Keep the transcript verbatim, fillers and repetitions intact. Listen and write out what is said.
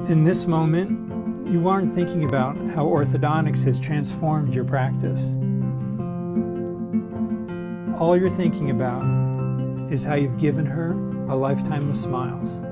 In this moment, you aren't thinking about how orthodontics has transformed your practice. All you're thinking about is how you've given her a lifetime of smiles.